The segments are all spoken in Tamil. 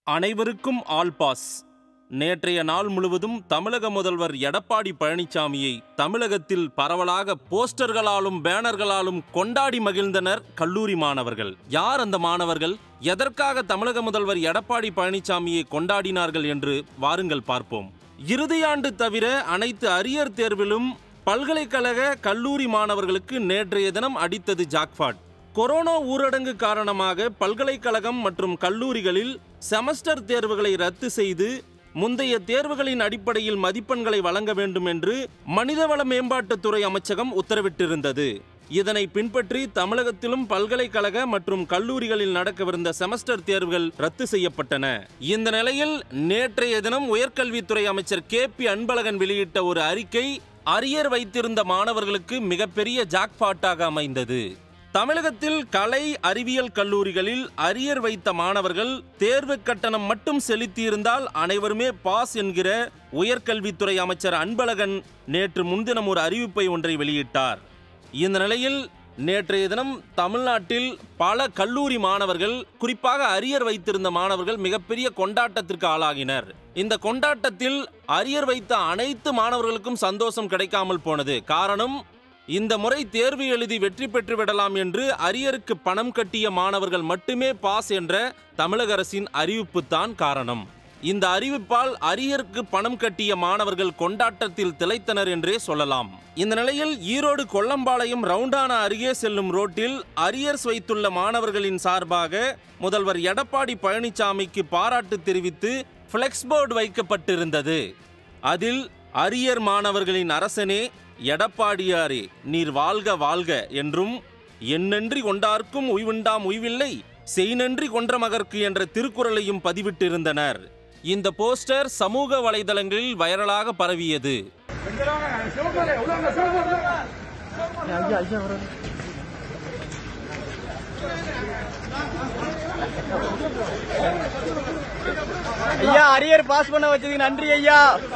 அனைவருக்கும் ஆல் பாஸ். நேற்றைய நாள் முழுவதும் தமிழக முதல்வர் எடப்பாடி பழனிசாமியை தமிழகத்தில் பரவலாக போஸ்டர்களாலும் பேனர்களாலும் கொண்டாடி மகிழ்ந்தனர் கல்லூரி மாணவர்கள். யார் அந்த மாணவர்கள்? எதற்காக தமிழக முதல்வர் எடப்பாடி பழனிசாமியை கொண்டாடினார்கள் என்று வாருங்கள் பார்ப்போம். இறுதியாண்டு தவிர அனைத்து அரியர் தேர்விலும் பல்கலைக்கழக கல்லூரி மாணவர்களுக்கு நேற்றைய தினம் அடித்தது ஜாக்பாட். கொரோனா ஊரடங்கு காரணமாக பல்கலைக்கழகம் மற்றும் கல்லூரிகளில் செமஸ்டர் தேர்வுகளை ரத்து செய்து முந்தைய தேர்வுகளின் அடிப்படையில் மதிப்பெண்களை வழங்க வேண்டும் என்று மனிதவள மேம்பாட்டுத்துறை அமைச்சகம் உத்தரவிட்டிருந்தது. இதனை பின்பற்றி தமிழகத்திலும் பல்கலைக்கழக மற்றும் கல்லூரிகளில் நடக்கவிருந்த செமஸ்டர் தேர்வுகள் ரத்து செய்யப்பட்டன. இந்த நிலையில் நேற்றைய தினம் உயர்கல்வித்துறை அமைச்சர் KP அன்பழகன் வெளியிட்ட ஒரு அறிக்கை அரியர் வைத்திருந்த மாணவர்களுக்கு மிகப்பெரிய ஜாக்பாட்டாக அமைந்தது. தமிழகத்தில் கலை அறிவியல் கல்லூரிகளில் அரியர் வைத்த மாணவர்கள் தேர்வு கட்டணம் மட்டும் செலுத்தியிருந்தால் அனைவருமே பாஸ் என்கிற உயர்கல்வித்துறை அமைச்சர் அன்பழகன் நேற்று முன்தினம் ஒரு அறிவிப்பை ஒன்றை வெளியிட்டார். இந்த நிலையில் நேற்றைய தினம் தமிழ்நாட்டில் பல கல்லூரி மாணவர்கள், குறிப்பாக அரியர் வைத்திருந்த மாணவர்கள் மிகப்பெரிய கொண்டாட்டத்திற்கு ஆளாகினர். இந்த கொண்டாட்டத்தில் அரியர் வைத்த அனைத்து மாணவர்களுக்கும் சந்தோஷம் கிடைக்காமல் போனது. காரணம், இந்த முறை தேர்வு எழுதி வெற்றி பெற்று விடலாம் என்று அரியருக்கு பணம் கட்டிய மாணவர்கள் மட்டுமே பாஸ் என்ற தமிழக அரசின் அறிவிப்பு தான் காரணம். இந்த அறிவிப்பால் அரியருக்கு பணம் கட்டிய மாணவர்கள் கொண்டாட்டத்தில் திளைத்தனர் என்றே சொல்லலாம். இந்த நிலையில் ஈரோடு கொல்லம்பாளையம் ரவுண்டானா அருகே செல்லும் ரோட்டில் அரியர்ஸ் வைத்துள்ள மாணவர்களின் சார்பாக முதல்வர் எடப்பாடி பழனிசாமிக்கு பாராட்டு தெரிவித்து பிளெக்ஸ் போர்டு வைக்கப்பட்டிருந்தது. அதில் அரியர் மாணவர்களின் அரசனே எடப்பாடியாரே நீர் வாழ்க வாழ்க என்றும், எண்ணன்றி கொண்டார்க்கும் உய்வுண்டாம் உய்வில்லை செய்நன்றி கொன்ற மகற்கு என்ற திருக்குறளையும் பதிவிட்டிருந்தனர். இந்த போஸ்டர் சமூக வலைதளங்களில் வைரலாக பரவியது. ஐயா, அரியர் பாஸ் பண்ண வச்சதுக்கு நன்றி ஐயா.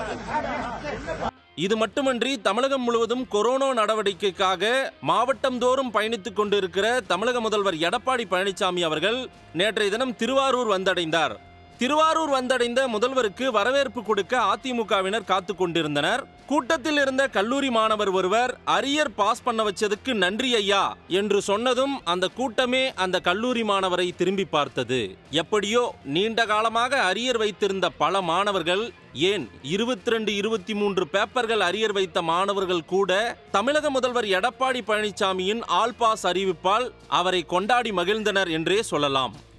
இது மட்டுமன்றி தமிழகம் முழுவதும் கொரோனா நடவடிக்கைக்காக மாவட்டம் தோறும் பயணித்துக் கொண்டிருக்கிற தமிழக முதல்வர் எடப்பாடி பழனிசாமி அவர்கள் நேற்றைய தினம் திருவாரூர் வந்தடைந்தார். திருவாரூர் வந்தடைந்த முதல்வருக்கு வரவேற்பு கொடுக்க அதிமுகவினர் காத்து கொண்டிருந்தனர். கூட்டத்தில் இருந்த கல்லூரி மாணவர் ஒருவர் அரியர் பாஸ் பண்ண வச்சதுக்கு நன்றி ஐயா என்று சொன்னதும் அந்த கூட்டமே அந்த கல்லூரி மாணவரை திரும்பி பார்த்தது. எப்படியோ நீண்ட காலமாக அரியர் வைத்திருந்த பல மாணவர்கள், ஏன் 22, 23 பேப்பர்கள் அரியர் வைத்த மாணவர்கள் கூட தமிழக முதல்வர் எடப்பாடி பழனிசாமியின் ஆல் பாஸ் அறிவிப்பால் அவரை கொண்டாடி மகிழ்ந்தனர் என்றே சொல்லலாம்.